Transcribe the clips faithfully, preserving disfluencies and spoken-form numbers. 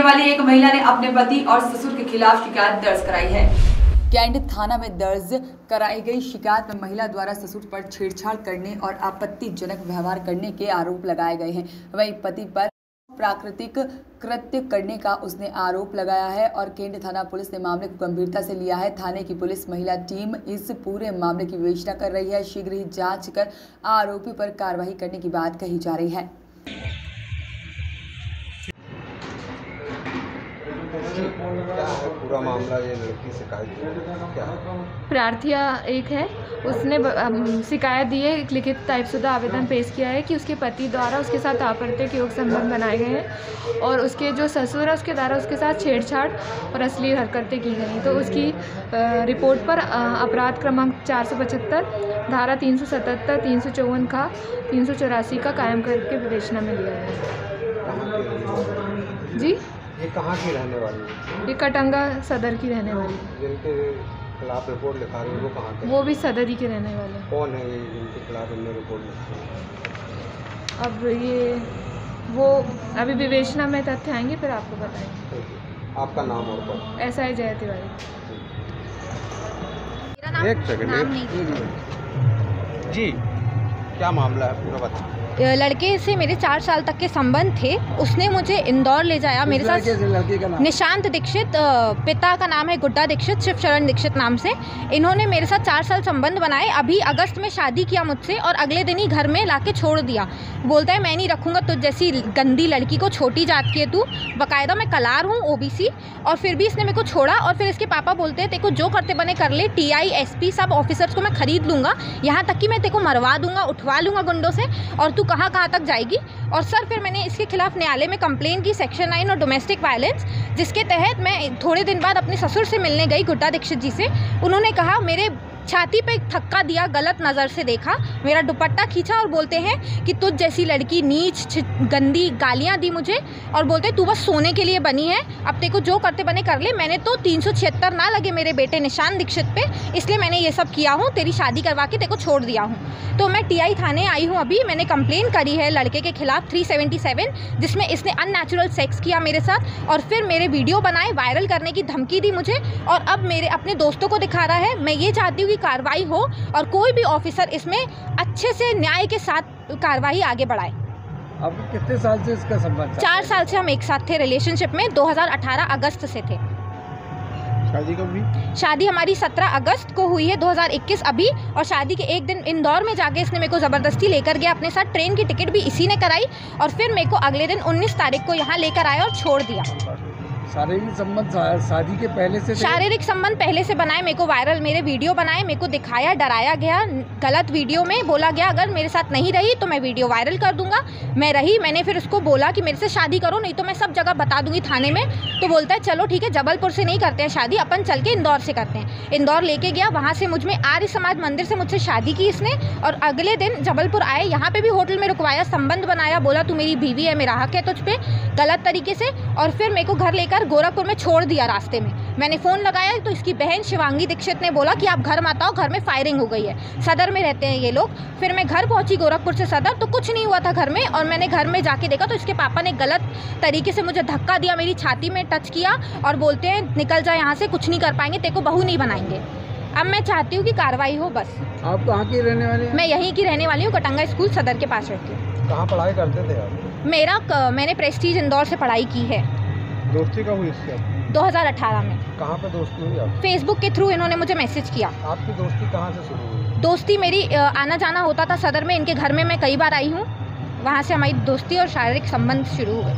वाली एक महिला ने अपने पति और ससुर के खिलाफ शिकायत दर्ज कराई है। कैंट थाना में दर्ज कराई गई शिकायत में महिला द्वारा ससुर पर छेड़छाड़ करने और आपत्तिजनक व्यवहार करने के आरोप लगाए गए हैं। वहीं पति पर प्राकृतिक कृत्य करने का उसने आरोप लगाया है और कैंट थाना पुलिस ने मामले को गंभीरता से लिया है। थाने की पुलिस महिला टीम इस पूरे मामले की विवेचना कर रही है। शीघ्र ही जांच कर आरोपी पर कार्रवाई करने की बात कही जा रही है। क्या है पूरा मामला? ये लड़की शिकायत क्या है? प्रार्थिया एक है, उसने शिकायत दी है, एक लिखित टाइपशुदा आवेदन पेश किया है कि उसके पति द्वारा उसके साथ आपत्तिजनक योग संबंध बनाए गए हैं और उसके जो ससुर है उसके द्वारा उसके साथ छेड़छाड़ और अश्लील हरकतें की गई। तो उसकी रिपोर्ट पर अपराध क्रमांक चार सौ पचहत्तर धारा तीन सौ सतहत्तर तीन सौ चौवन का तीन सौ चौरासी का कायम करके विवेचना में लिया गया। जी, ये कहाँ की रहने वाली है? ये कटंगा सदर की रहने वाली है। जिनके खिलाफ रिपोर्ट लिखा रही है वो कहाँ के? वो भी सदर ही के रहने वाले। कौन है ये जिनके खिलाफ इनने रिपोर्ट लिखी है? अब ये वो अभी विवेचना में तथ्य आएंगे फिर आपको बताएंगे। आपका नाम और कौन? एस आई जय तिवारी। एक सेकंड जी, क्या मामला है पूरा बताएं। लड़के से मेरे चार साल तक के संबंध थे। उसने मुझे इंदौर ले जाया। मेरे साथ लड़के का नाम? निशांत दीक्षित, पिता का नाम है गुड्डा दीक्षित, शिव शरण दीक्षित नाम से। इन्होंने मेरे साथ चार साल संबंध बनाए। अभी अगस्त में शादी किया मुझसे और अगले दिन ही घर में लाके छोड़ दिया। बोलता है मैं नहीं रखूँगा तुझ जैसी गंदी लड़की को, छोटी जात की है तू, बाकायदा मैं कलार हूँ ओबीसी। और फिर भी इसने मेरे को छोड़ा। और फिर इसके पापा बोलते हैं तेरे को जो करते बने कर ले, टी आई एस पी सब ऑफिसर्स को मैं खरीद लूँगा, यहाँ तक कि मैं तेरे को मरवा दूंगा, उठवा लूँगा गुंडों से, और तू कहाँ कहाँ तक जाएगी। और सर फिर मैंने इसके खिलाफ न्यायालय में कंप्लेन की, सेक्शन नाइन और डोमेस्टिक वायलेंस, जिसके तहत मैं थोड़े दिन बाद अपने ससुर से मिलने गई, गुड्डा दीक्षित जी से। उन्होंने कहा, मेरे छाती पे एक थक्का दिया, गलत नज़र से देखा, मेरा दुपट्टा खींचा और बोलते हैं कि तुझ जैसी लड़की नीच, गंदी गालियाँ दी मुझे और बोलते तू बस सोने के लिए बनी है, अब तेरे को जो करते बने कर ले। मैंने तो तीन सौ छिहत्तर ना लगे मेरे बेटे निशांत दीक्षित पे, इसलिए मैंने ये सब किया हूँ, तेरी शादी करवा के तेरे को छोड़ दिया हूँ। तो मैं टीआई थाने आई हूँ। अभी मैंने कंप्लेन करी है लड़के के खिलाफ तीन सौ सतहत्तर, जिसमें इसने अननेचुरल सेक्स किया मेरे साथ और फिर मेरे वीडियो बनाए, वायरल करने की धमकी दी मुझे और अब मेरे अपने दोस्तों को दिखा रहा है। मैं ये चाहती हूँ कार्रवाई हो और कोई भी ऑफिसर इसमें अच्छे से न्याय के साथ कार्रवाई आगे बढ़ाए। अब कितने साल से इसका संबंध? चार साल से हम एक साथ थे रिलेशनशिप में, दो हज़ार अठारह अगस्त से थे। शादी कब हुई? शादी हमारी सत्रह अगस्त को हुई है दो हज़ार इक्कीस अभी। और शादी के एक दिन इंदौर में जाके इसने मेरे को ज़बरदस्ती लेकर गया अपने साथ, ट्रेन की टिकट भी इसी ने कराई और फिर मेरे को अगले दिन उन्नीस तारीख को यहाँ लेकर आया और छोड़ दिया। शारीरिक संबंध शादी के पहले से? शारीरिक संबंध पहले से बनाए, मेरे को वायरल मेरे वीडियो बनाए, मेरे को दिखाया, डराया गया, गलत वीडियो में बोला गया अगर मेरे साथ नहीं रही तो मैं वीडियो वायरल कर दूंगा। मैं रही, मैंने फिर उसको बोला कि मेरे से शादी करो नहीं तो मैं सब जगह बता दूंगी थाने में। तो बोलता है चलो ठीक है, जबलपुर से नहीं करते हैं शादी, अपन चल के इंदौर से करते हैं। इंदौर लेके गया, वहाँ से मुझ में आर्य समाज मंदिर से मुझसे शादी की इसने और अगले दिन जबलपुर आए, यहाँ पे भी होटल में रुकवाया, संबंध बनाया, बोला तू मेरी बीवी है, मेरा हक है तुझ पे, गलत तरीके से। और फिर मेरे को घर लेकर गोरखपुर में छोड़ दिया। रास्ते में मैंने फ़ोन लगाया तो इसकी बहन शिवांगी दीक्षित ने बोला कि आप घर मत आओ, घर में फायरिंग हो गई है, सदर में रहते हैं ये लोग। फिर मैं घर पहुंची गोरखपुर से सदर, तो कुछ नहीं हुआ था घर में और मैंने घर में जाके देखा तो इसके पापा ने गलत तरीके से मुझे धक्का दिया, मेरी छाती में टच किया और बोलते हैं निकल जा यहाँ से, कुछ नहीं कर पाएंगे, तेरे को बहू नहीं बनाएंगे। अब मैं चाहती हूँ कि कार्रवाई हो बस। आप कहाँ की रहने वाली हैं? मैं यहीं की रहने वाली हूँ, कटंगा स्कूल सदर के पास रहती हूँ। कहाँ पढ़ाई करते थे आप? मेरा मैंने प्रेस्टीज इंदौर से पढ़ाई की है। दोस्ती कब हुई इससे? दो हज़ार अठारह में। कहाँ पे दोस्ती हुई आप? फेसबुक के थ्रू इन्होंने मुझे मैसेज किया। आपकी दोस्ती कहाँ से शुरू हुई? दोस्ती मेरी आना जाना होता था सदर में, इनके घर में मैं कई बार आई हूँ, वहाँ से हमारी दोस्ती और शारीरिक संबंध शुरू हुए।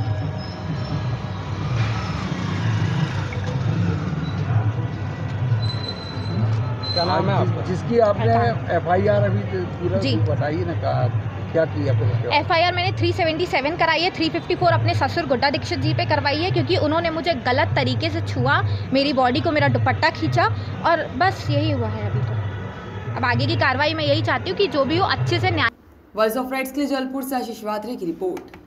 क्या नाम है आपका? जिसकी आपने एफ आई आर अभी पूरा बताइए ना, कहा क्या किया? एफ आई आर मैंने तीन सौ सतहत्तर कराई है, तीन सौ चौवन अपने ससुर गुड्डा दीक्षित जी पे करवाई है क्योंकि उन्होंने मुझे गलत तरीके से छुआ, मेरी बॉडी को, मेरा दुपट्टा खींचा और बस यही हुआ है अभी तो। अब आगे की कार्रवाई मैं यही चाहती हूँ कि जो भी हो अच्छे से न्याय। वॉइस ऑफ राइट्स के लिए जबलपुर से आशीष वात्रे की रिपोर्ट।